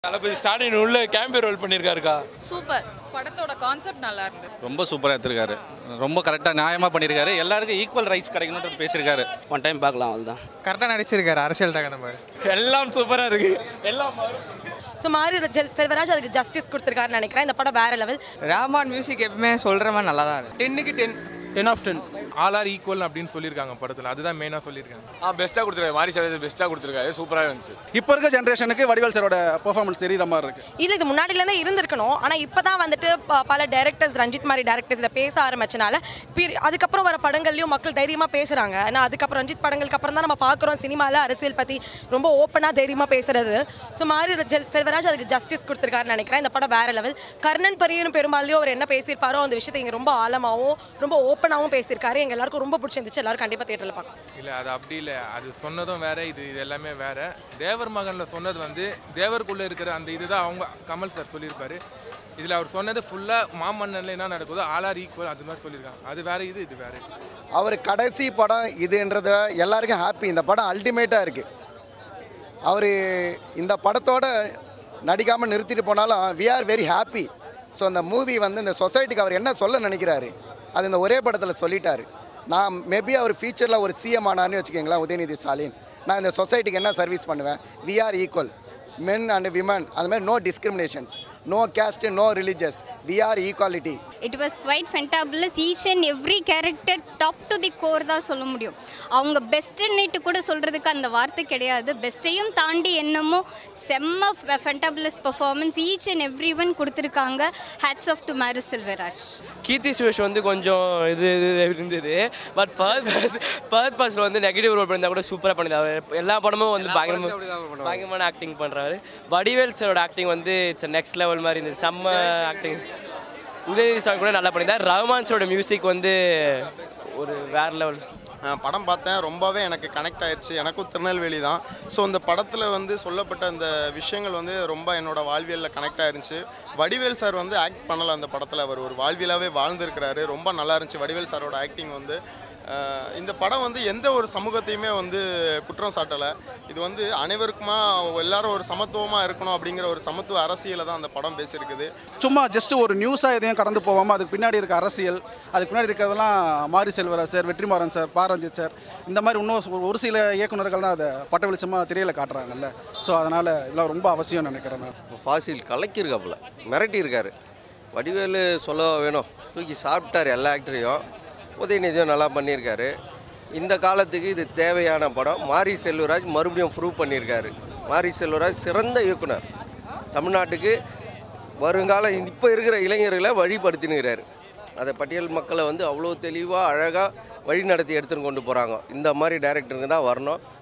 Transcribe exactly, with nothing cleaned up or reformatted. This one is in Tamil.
தளபதி ஸ்டாலின் உள்ள கேம்பியோ ரோல் பண்ணியிருக்காருக்கா. சூப்பர். படத்தோட கான்செப்ட் நல்லா இருக்கு. ரொம்ப சூப்பராக எடுத்திருக்காரு. ரொம்ப கரெக்டாக நியாயமாக பண்ணியிருக்காரு. எல்லாருக்கும் ஈக்குவல் ரைட்ஸ் கிடைக்கணுன்றது பேசியிருக்காரு. ஒன் டைம் பார்க்கலாம் அவ்வளோதான். கரெக்டாக நடிச்சிருக்காரு. அரசியல் தகுந்த மாதிரி எல்லாம் சூப்பராக இருக்கு. எல்லாம் ஸோ மாரி செல்வராஜ் அதுக்கு ஜஸ்டிஸ் கொடுத்துருக்காருன்னு நினைக்கிறேன். இந்த படம் வேற லெவல். ராமான் மியூசிக் எப்பவுமே சொல்கிற மாதிரி நல்லா தான் இருக்கு. டென்னுக்கு ten ten of ten all are equal அப்படின்னு சொல்லியிருக்காங்க படத்தில். அதுதான் மெயினாக சொல்லியிருக்காங்க. ஆ பெஸ்ட்டாக கொடுத்துருக்காரு. மாரி செல்வராஜ் பெஸ்ட்டாக கொடுத்துருக்காரு. சூப்பராக இருந்துச்சு. இப்போ இருக்க ஜென்ரேஷனுக்கு வடிவேல் சாரோட பெர்ஃபார்மன்ஸ் தெரியுற மாதிரி இருக்கு. இல்லை இது முன்னாடியிலேருந்தே இருந்திருக்கணும். ஆனால் இப்போ தான் வந்துட்டு பல டேரக்டர்ஸ் ரஞ்சித் மாதிரி டேரக்டர்ஸ் இதை பேச ஆரம்பிச்சனால அதுக்கப்புறம் வர படங்கள்லையும் மக்கள் தைரியமாக பேசுகிறாங்க. ஏன்னா அதுக்கப்புறம் ரஞ்சித் படங்களுக்கு அப்புறம் தான் நம்ம பார்க்குறோம் சினிமாவில் அரசியல் பற்றி ரொம்ப ஓப்பனாக தைரியமாக பேசுறது. ஸோ மாரி செல்வராஜ் அதுக்கு ஜஸ்டிஸ் கொடுத்துருக்காருன்னு நினைக்கிறேன். இந்த படம் வேற லெவல். கர்ணன் பரியரும் பெருமாளையும் அவர் என்ன பேசியிருப்பாரோ அந்த விஷயத்தை இங்கே ரொம்ப ஆழமாகவும் ரொம்ப ஓப்பனாகவும் பேசியிருக்காரு. எங்கள் எல்லாருக்கும் ரொம்ப பிடிச்சிருந்துச்சு. எல்லாரும் கண்டிப்பாக தியேட்டரில் பார்க்கலாம். இல்லை அது அப்படி இல்லை. அது சொன்னதும் வேற, இது இது எல்லாமே வேற. தேவர் மகனில் சொன்னது வந்து தேவருக்குள்ளே இருக்கிற அந்த இதுதான் அவங்க கமல் சார் சொல்லியிருப்பாரு. இதில் அவர் சொன்னது ஃபுல்லாக மாமன்னனில் என்ன நடக்குதோ ஆல் ஆர் ஈக்குவல் அது மாதிரி சொல்லியிருக்காங்க. அது வேற, இது இது வேற. அவர் கடைசி படம் இதுன்றது எல்லாருக்கும் ஹாப்பி. இந்த படம் அல்டிமேட்டாக இருக்குது. அவர் இந்த படத்தோட நடிக்காமல் நிறுத்திட்டு போனாலும் we are very happy. So அந்த மூவி வந்து இந்த சொசைட்டிக்கு அவர் என்ன சொல்ல நினைக்கிறாரு அது இந்த ஒரே படத்தில் சொல்லிட்டாரு. நான் மேபி அவர் ஃபியூச்சரில் ஒரு சிஎம் ஆனார்னு வச்சுக்கோங்களேன், உதயநிதி ஸ்டாலின், நான் இந்த சொசைட்டிக்கு என்ன சர்வீஸ் பண்ணுவேன். We are equal, men and women, அந்த மாதிரி no discriminations, no caste, no religious, we are equality. It was quite fantabulous. Each and every character top to the core தான் சொல்ல முடியும். அவங்க பெஸ்ட்னேட்டு கூட சொல்கிறதுக்கு அந்த வார்த்தை கிடையாது. பெஸ்ட்டையும் தாண்டி என்னமோ செம்ம fabulous performance each and every one கொடுத்துருக்காங்க. Hats off to Mari Selvaraj. Keerthy Suresh வந்து கொஞ்சம் இது இது இருந்தது. பட் ஃபர்ஸ்ட் ஃபர்ஸ்ட் பர்சன் வந்து நெகட்டிவ் ரோல் பண்ணியிருந்தா கூட சூப்பராக பண்ணியிருந்தாரு. எல்லா படமும் வந்து பயங்கரமாக பயங்கரமான ஆக்டிங் பண்ணுறாரு. வடிவேல் சாரோட ஆக்டிங் வந்து இட்ஸ் நெக்ஸ்ட் லெவல் மாதிரி இருந்தது. செம்ம ஆக்டிங். உதயநிதி சார் கூட நல்லா பண்ணியிருந்தார். ரஹ்மான் சாரோட மியூசிக் வந்து ஒரு வேறு லெவல். படம் பார்த்தேன், ரொம்பவே எனக்கு கனெக்ட் ஆயிடுச்சு. எனக்கும் திருநெல்வேலி தான். ஸோ இந்த படத்தில் வந்து சொல்லப்பட்ட அந்த விஷயங்கள் வந்து ரொம்ப என்னோடய வாழ்வியலில் கனெக்ட் ஆயிருந்துச்சு. வடிவேல் சார் வந்து ஆக்ட் பண்ணலை அந்த படத்தில். அவர் ஒரு வாழ்வியலாகவே வாழ்ந்துருக்கிறாரு. ரொம்ப நல்லா இருந்துச்சு வடிவேல் சாரோட ஆக்டிங் வந்து. இந்த படம் வந்து எந்த ஒரு சமூகத்தையுமே வந்து குற்றம் சாட்டலை. இது வந்து அனைவருக்குமா எல்லாரும் ஒரு சமத்துவமாக இருக்கணும் அப்படிங்கிற ஒரு சமத்துவ அரசியலை தான் அந்த படம் பேசியிருக்குது. சும்மா ஜஸ்ட் ஒரு நியூஸாக எதையும் கடந்து போகாமல் அதுக்கு பின்னாடி இருக்க அரசியல், அதுக்கு பின்னாடி இருக்கிறதெல்லாம் Mari Selvaraj sir, Vetrimaaran sir, Pa Ranjith sir, இந்த மாதிரி இன்னும் ஒரு சில இயக்குநர்கள் தான் அதை பட்ட வெளிச்சமாக திரையில் காட்டுறாங்கல்ல. ஸோ அதனால் இதெல்லாம் ரொம்ப அவசியம் நினைக்கிறேன். நான் ஃபாசில் கலக்கியிருக்காப்புல, மிரட்டி இருக்காரு. வடிவேலு சொல்ல வேணும், தூக்கி சாப்பிட்டார் எல்லா ஆக்டரையும். உதயநிதியும் நல்லா பண்ணியிருக்காரு. இந்த காலத்துக்கு இது தேவையான படம். மாரி செல்வராஜ் மறுபடியும் ப்ரூவ் பண்ணியிருக்காரு. மாரி செல்வராஜ் சிறந்த இயக்குனர். தமிழ்நாட்டுக்கு வருங்கால இப்போ இருக்கிற இளைஞர்களை வழிபடுத்தினுக்கிறாரு. அதை பட்டியல் மக்களை வந்து அவ்வளோ தெளிவாக அழகாக வழி நடத்தி எடுத்துன்னு கொண்டு போகிறாங்க. இந்த மாதிரி டைரக்டருங்க தான் வரணும்.